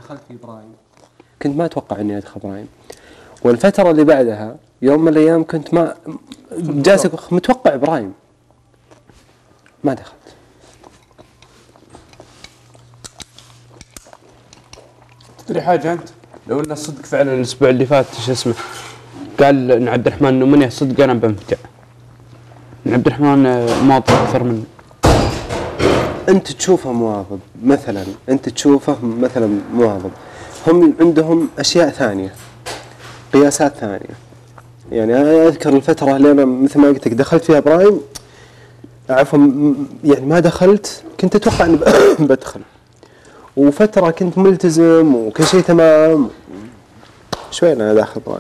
دخلت في إبراهيم كنت ما أتوقع إني أدخل إبراهيم، والفترة اللي بعدها يوم من الأيام كنت ما جالس متوقع إبراهيم ما دخلت. تدري حاجة أنت؟ لو إنه صدق فعلا الأسبوع اللي فات شو اسمه قال إن عبد الرحمن نمنيه صدق أنا بنفجع. إن عبد الرحمن مواظب أكثر منه. أنت تشوفه مواظب مثلا، أنت تشوفه مثلا مواظب، هم عندهم أشياء ثانية، قياسات ثانية. يعني أنا أذكر الفترة اللي أنا مثل ما قلت لك دخلت فيها إبراهيم، عفوا يعني ما دخلت، كنت أتوقع إني بدخل، وفترة كنت ملتزم وكل شيء تمام، شوي أنا داخل إبراهيم.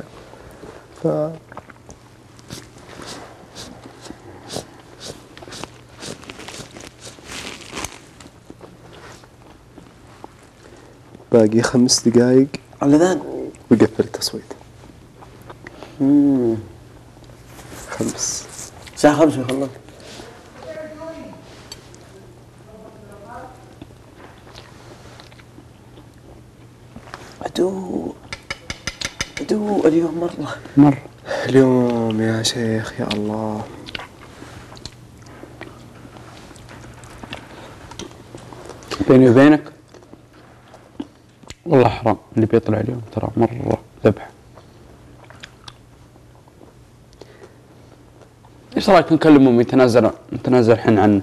باقي 5 دقائق على ذان وقفل التصويت. 5 الساعة 5 خلص. عدو اليوم مرة اليوم يا شيخ يا الله. بيني وبينك والله حرام اللي بيطلع اليوم، ترى مرة ذبح. ايش رايك نكلمهم نتنازل الحين عنه؟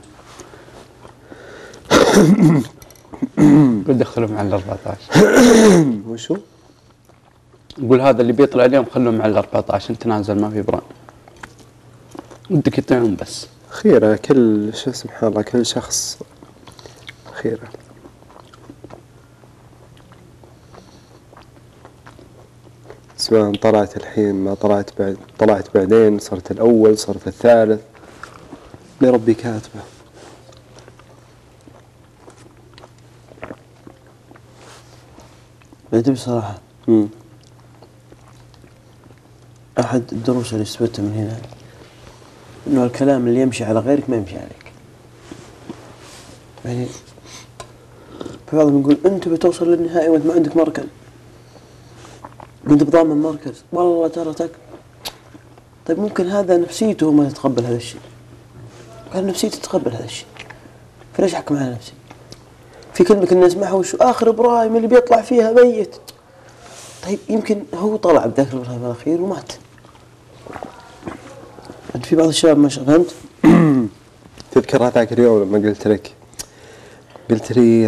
ندخلهم على 14. وشو؟ نقول هذا اللي بيطلع اليوم خلوهم على 14 نتنازل ما في بران. ودك يطلعون بس. خيرة كل شيء سبحان الله، كل شخص خيرة. سواء طلعت الحين ما طلعت بعد، طلعت بعدين صرت الأول صرت الثالث، لربي كاتبه. بدي بصراحة أحد الدروس اللي استفدتها من هنا إنه الكلام اللي يمشي على غيرك ما يمشي عليك. يعني في بعضهم يقول أنت بتوصل للنهائي وأنت ما عندك مركز، كنت بضامن مركز، والله ترى طيب ممكن هذا نفسيته ما تتقبل هذا الشيء، كان نفسيته تتقبل هذا الشيء، فليش أحكم على نفسي؟ في كلمة كنا نسمعها وشو آخر إبراهيم اللي بيطلع فيها ميت. طيب يمكن هو طلع بذاك الإبراهيم الأخير ومات. أنت في بعض الشباب ما فهمت؟ تذكر هذاك اليوم لما قلت لي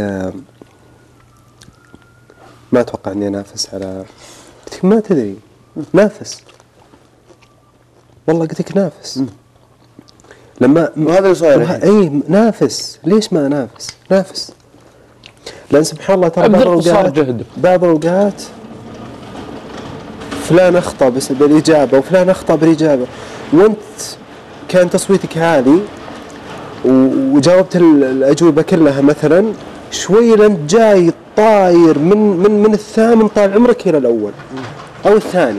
ما أتوقع إني أنافس على، قلت لك ما تدري نافس، والله قلت لك نافس. لما وهذا صاير أي نافس، ليش ما نافس؟ لأن سبحان الله ترى بعض الأوقات فلان أخطأ بس بالإجابة وفلان أخطأ بالإجابة، وأنت كان تصويتك عالي وجاوبت الأجوبة كلها مثلا، شوي لأنت جاي طاير من الثامن طال عمرك إلى الأول أو الثاني.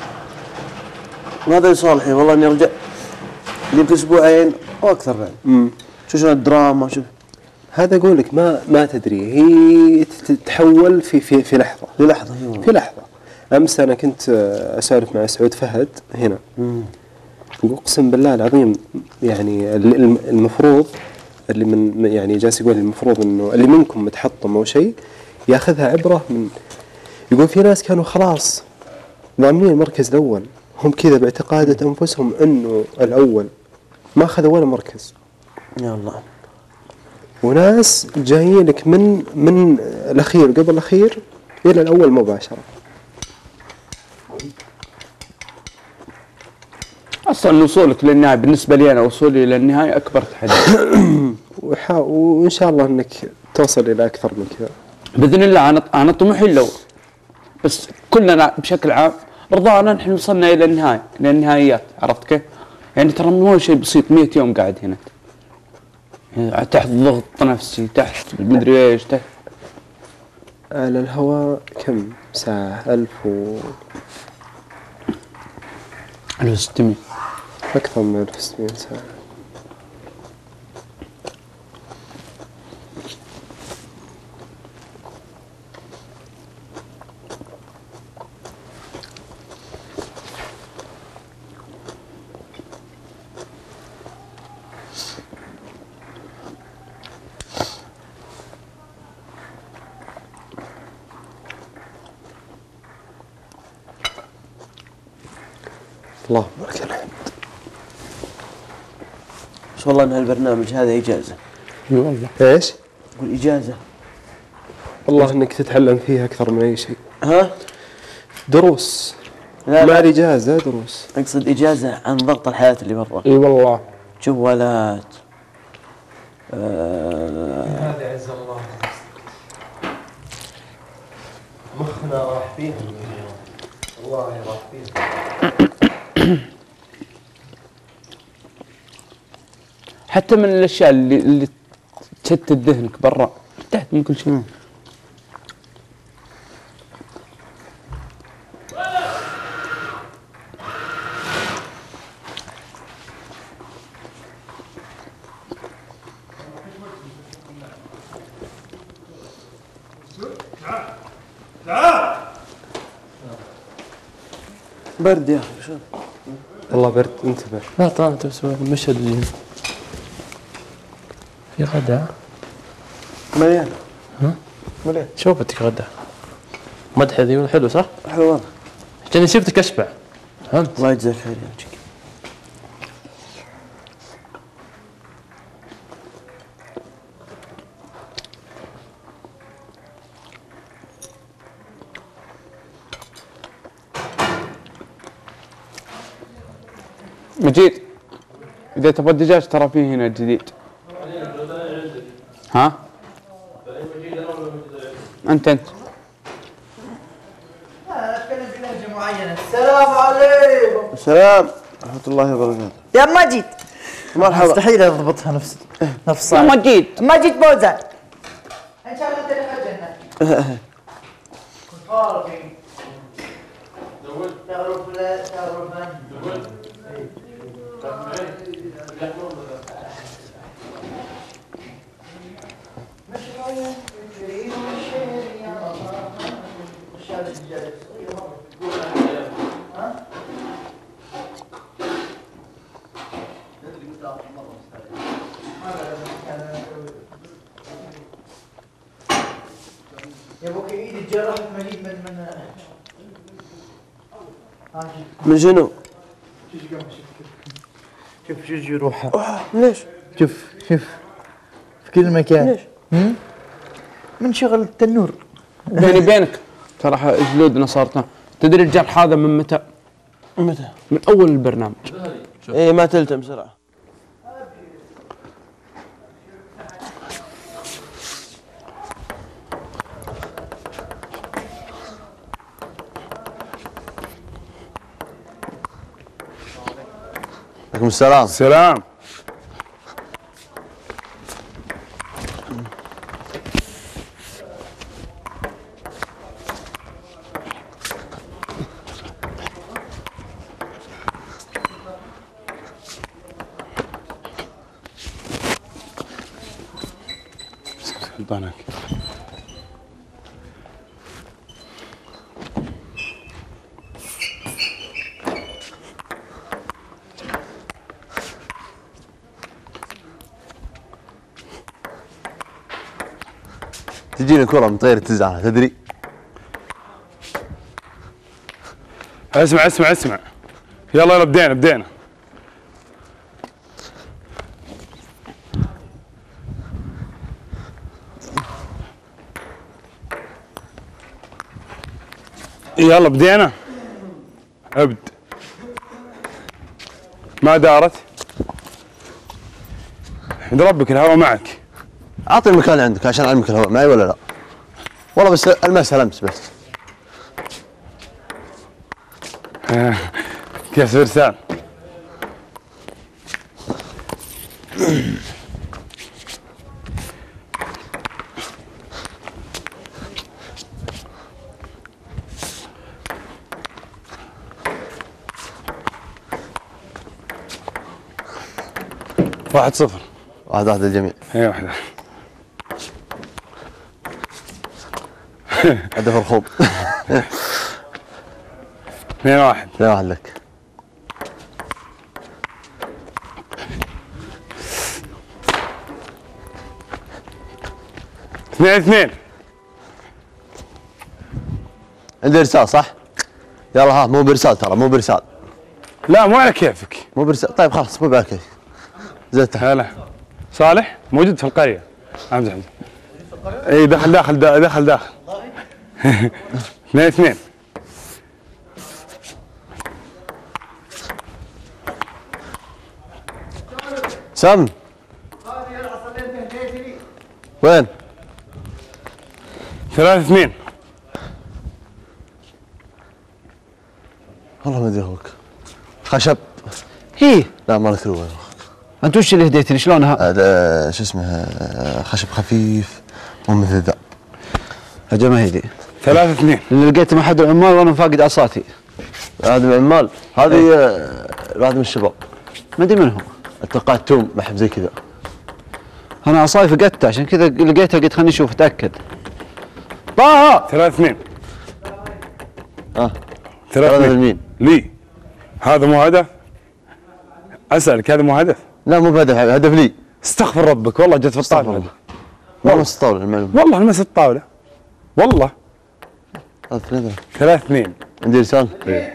وهذا لصالحي والله إني رجع لي أسبوعين أو أكثر بعد. شو الدراما شوف هذا أقول لك ما تدري، هي تتحول في لحظة في لحظة. أمس أنا كنت أسولف مع سعود فهد هنا، أقسم بالله العظيم يعني المفروض اللي من يعني جالس يقول المفروض إنه اللي منكم متحطم أو شيء يأخذها عبرة من، يقول في ناس كانوا خلاص ضامنين المركز الأول، هم كذا باعتقادة أنفسهم إنه الأول ما أخذ ولا مركز. يا الله. وناس جايين لك من الأخير قبل الأخير إلى الأول مباشرة. أصلاً وصولك للنهاية بالنسبة لي أنا وصولي للنهاية أكبر تحدي. وإن شاء الله أنك توصل إلى أكثر من كذا بإذن الله. أنا طموحي لو بس كلنا بشكل عام رضانا نحن وصلنا إلى النهاية، إلى النهائيات، عرفت كيف؟ يعني ترى مو شيء بسيط 100 يوم قاعد هنا يعني تحت ضغط نفسي، تحت مدري إيش، تحت على الهواء كم ساعة؟ 1600 أكثر من 1600 ساعة. اللهم لك الحمد. بس والله ان هالبرنامج هذا اجازه. اي والله. ايش؟ اقول اجازه. والله انك تتعلم فيها اكثر من اي شيء. ها؟ دروس. لا ما اجازه دروس. اقصد اجازه عن ضغط الحياه اللي برا. اي والله. جوالات. هذا عز الله. مخنا راح فيها. والله راح فيها. حتى من الاشياء اللي تشتت ذهنك برا ارتحت من كل شيء. برد يا اخي شو؟ والله برد انتبه. لا طبعا تسوي مشهد اللي في غدا. مليان. ها؟ مليان. شو بدك غدا؟ مدح ذي حلو صح؟ حلو والله. عشان شفتك اشبع. فهمت؟ الله يجزاك خير يا وجهك. مجيد اذا تبغى الدجاج ترى فيه هنا جديد. ها؟ انت لا اتكلم بلهجه معينه. السلام عليكم. السلام ورحمه الله وبركاته. يا مجيد. مرحبا. مستحيل اضبطها نفس يا مجيد. مجيد بوزة. ان شاء الله تلحق الجنه. يا ابوك ايدي تجرحت مجيد من شنو؟ شوف شو جروحها. ليش؟ شوف في كل مكان. ليش؟ من شغل التنور. بيني بينك ترى جلودنا صارت. تدري الجرح هذا من متى؟ متى؟ من اول البرنامج. ايه ما تلتم بسرعه. عليكم السلام. سلام. سلطانك. تجيني كرة مطيرة تزعل تدري؟ اسمع اسمع اسمع. يلا يلا بدينا. يلا بدينا. ابد. ما دارت. عند ربك الهواء معك. اعطي المكان اللي عندك عشان اعلمك الهواء معي ولا لا؟ والله بس المسها لمس بس. كاس فرسان. واحد صفر. 1-1 للجميع. هي واحدة. هدف الخوض. 2-1. 2-1 لك. 2-2. عندي ارسال صح؟ يلا ها مو برسال ترى مو برسال. لا مو على كيفك. مو برسالة. طيب خلاص مو بعد كيف. زدت. هلا صالح موجود في القرية. امزح. اي دخل. 2-2. سام وين؟ 3-2. والله ما ادري اخوك. خشب. هي لا ما لك روح. انت وش اللي هديتني شلونها؟ هذا شو اسمه خشب خفيف مو مثل ذا. اجل ما هي ذي. 3-2. اللي لقيته مع احد العمال وانا فاقد عصاتي. هذا من العمال. هذه واحد من الشباب. ما ادري من هو. اتوقع توم محب زي كذا. انا عصاي فقدتها عشان كذا لقيتها قلت خليني اشوف اتاكد. طه 3-2. 3-2 هذا لمين؟ لي. هذا مو هدف؟ اسالك هذا مو هدف؟ لا مو بهدف، هدف لي. استغفر ربك والله جت في الطاوله. ما مس الطاوله المعلومه. والله لمست الطاوله. والله. هذا 3-2. عندي لسان.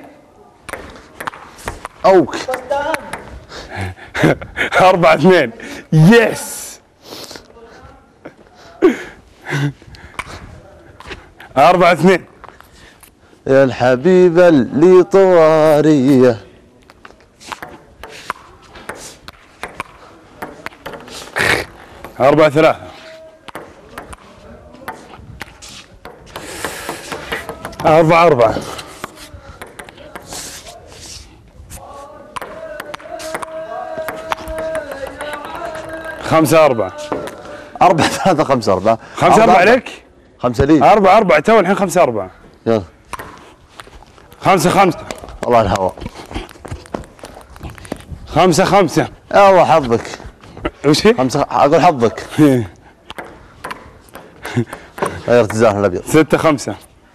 اوك 4-2. يس 4-2. يا الحبيبه اللي طواريه. 4-3. 4-4. 5-4. 4-3-5-4. 5-4 عليك؟ 5 لي. 4-4 تو الحين 5-4. يلا 5-5. الله الهواء. 5-5. الله حظك. وش هي؟ 5 اقول حظك. غير الزاهر الابيض. 6-5.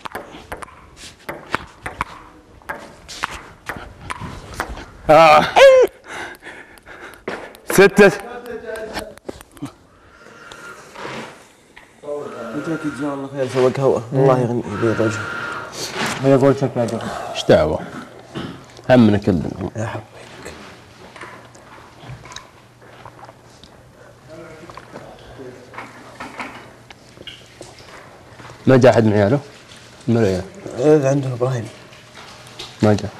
6. انت جزاه الله خير سوى قهوه. الله يغني بيض وجهه. يقول شكله عجب. ايش دعوه؟ همنا كلنا. يا حبيبك. ما جاء احد من عياله؟ من العيال؟ عنده ابراهيم. ما جاء.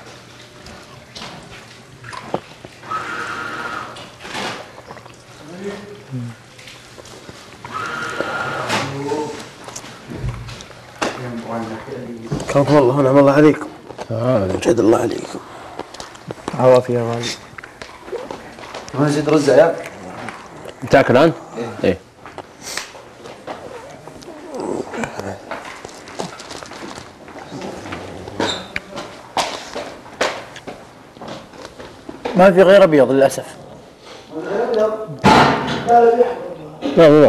كرمكم الله ونعم الله عليكم. جد الله عليكم. عوافي يا غالي. ما نزيد رز يا عيال. تاكل الان؟ ايه. ما في غير ابيض للاسف. لا.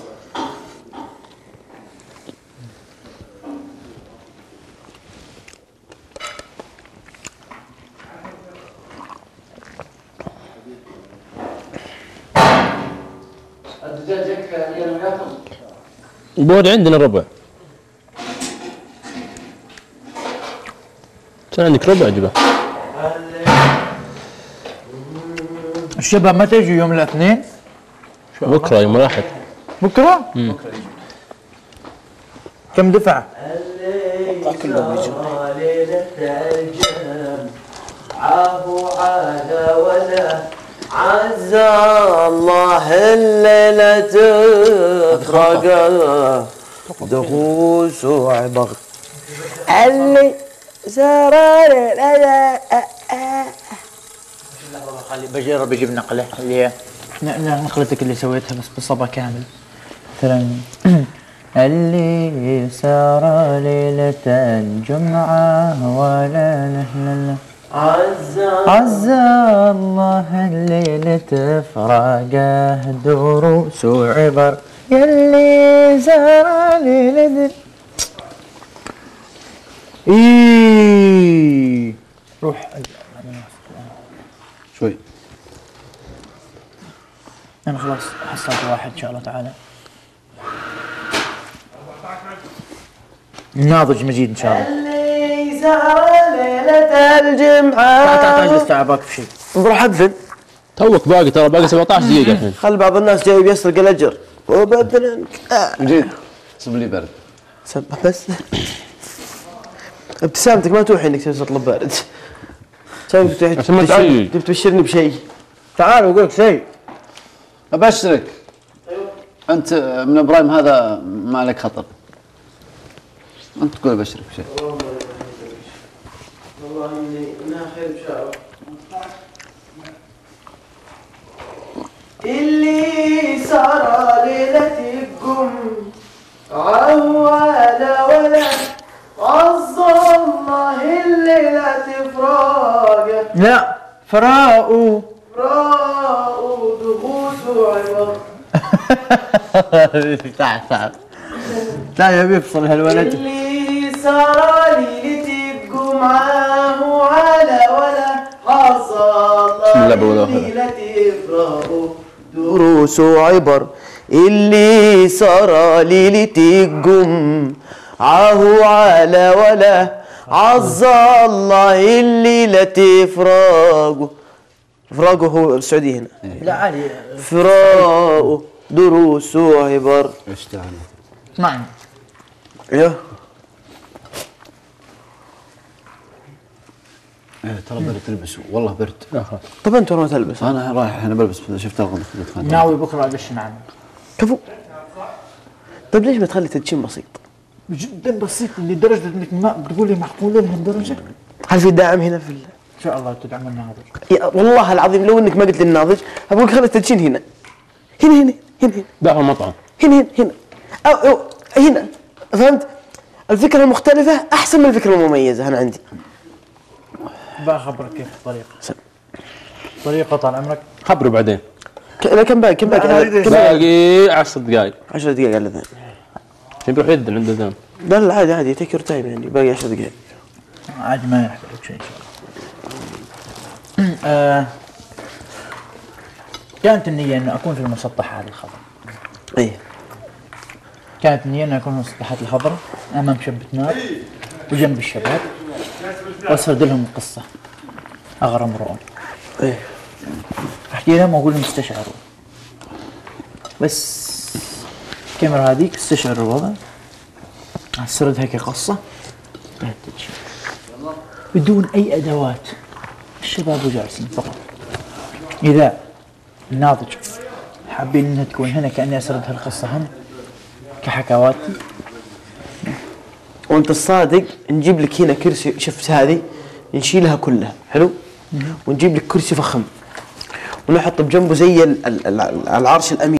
بود عندنا ربع. كان عندك ربع جبه. الشباب متى يجوا يوم الاثنين؟ بكره يوم واحد. بكره؟ كم دفعه؟ كلهم يجوا. عافوا على ولا عزى الله الليلة تفرق دخوس وعبغ اللي سرار خلي بجرب اجيب نقله اللي هي نقلتك اللي سويتها بس بالصبا كامل. مثلا اللي سار ليلة الجمعة ولا نهلل عزى الله الليلة فراقه دروس وعبر يلي سار ليلة روح شوي. انا خلاص حصلت واحد ان شاء الله تعالى. ناضج مجيد ان شاء الله. ليلة الجمعة. تعال اجلس تعال باك في شيء. بروح أذن. توك باقي ترى باقي 17 دقيقة الحين. خل بعض الناس جاي بيسرق الأجر وبأذن. جيد سب لي برد. بس ابتسامتك ما توحي انك تبي تطلب بارد. تبي تبشرني بشيء. تعال بقول لك شيء. ابشرك. انت من ابراهيم هذا ما عليك خطر. انت تقول ابشرك بشيء. والله انها خير بشاره. اللي صار ليلتكم عوال ولا عز الله الليلة فراق. لا فراق دغوس عبر. تعال لا يبي يفصل هالولد. اللي صار ليلتكم معاه على ولا عز الله الليلة فراق دروس وعبر. اللي صار ليلتكم عاهو على ولا عز الله الليلة فراقه. فراقه هو السعودية هنا. لا عادي. فراقه دروس وعبر. ايش تعال؟ اسمعني. ايوه. ترى برد تلبسوا والله برد. طب انت ما تلبس. انا رايح انا بلبس شفت الغلط. ناوي بكره ادش معنا. كفو. طيب ليش ما تخلي تدشين بسيط؟ جدا بسيط لدرجه انك ما بتقول لي معقوله لهالدرجه؟ هل في داعم هنا في ان شاء الله تدعم الناظر. والله العظيم لو انك ما قلت للناضج ابغاك خلي تدشين هنا. هنا داخل المطعم. هنا أو هنا. فهمت؟ الفكرة المختلفة أحسن من الفكرة المميزة أنا عندي. بخبرك كيف طريقة طال عمرك. خبره بعدين. كم باقي؟ باقي 10 دقائق. 10 دقائق على الأذان. يروح يدن عنده اذان. لا عادي تيك يور تايم يعني باقي 10 دقائق. عادي ما يحتاج شيء. إن شاء الله. كانت النية إنه أكون في المسطحات الخضراء. إيه. كانت النية إنه أكون في المسطحات الخضراء أمام شبة نار وجنب الشباب وأسرد لهم القصة أغرى امرؤ. إيه. أحكي لهم وأقول لهم استشعروا. بس الكاميرا هذيك استشعر الوضع. أسرد هيك قصة بدون أي أدوات. الشباب وجالسين فقط. إذا الناضج حابين انها تكون هنا كاني اسرد هالقصه هم كحكواتي. وانت الصادق نجيب لك هنا كرسي. شفت هذه نشيلها كلها حلو ونجيب لك كرسي فخم ونحط بجنبه زي العرش الامين.